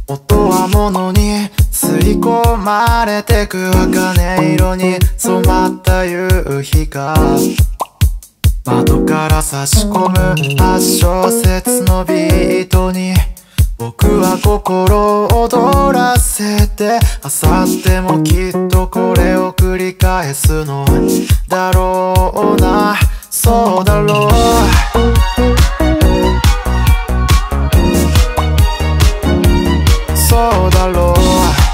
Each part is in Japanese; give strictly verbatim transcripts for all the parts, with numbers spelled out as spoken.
音は物に吸い込まれてく茜色に染まった夕日が窓から差し込むはち小節のビートに僕は心を躍らせて明後日もきっとこれを繰り返すのだろうな、そうだろう。そうだろう。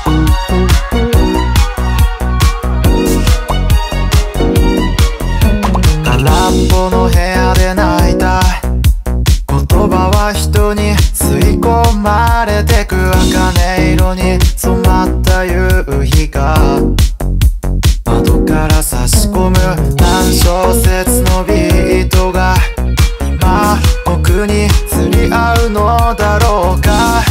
空っぽの部屋で泣いた言葉は人に吸い込まれてく茜色に染まった夕日が窓から差し込む何小節のビートが今僕に釣り合うのだろうか。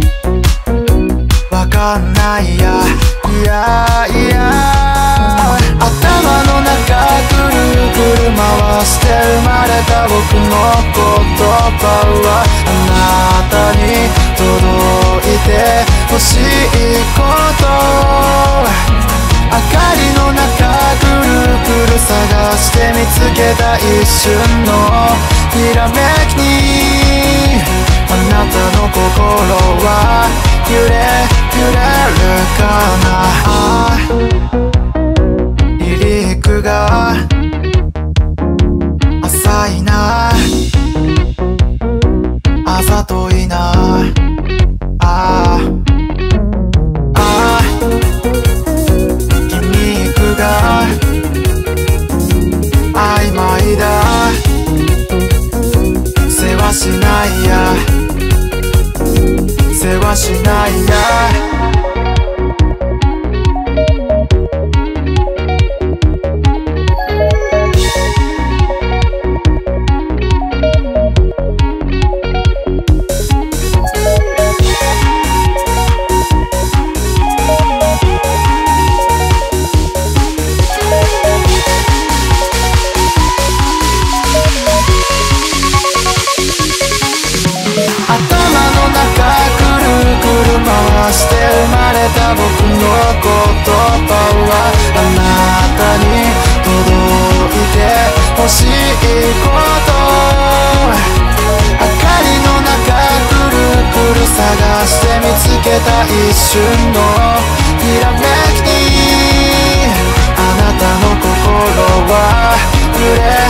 わかんないや、いやいや頭の中ぐるぐる回して生まれた僕の言葉はあなたに届いて欲しいこと、明かりの中ぐるぐる探して見つけた一瞬のひらめきにあなたの心は揺れ揺れるかな。離陸が浅いな、あざといな、ああああ筋肉が曖昧だ、世話しないや世話しないや。して生まれた僕の言葉はあなたに届いて欲しいこと、明かりの中ぐるぐる探して見つけた一瞬のひらめきにあなたの心は揺れ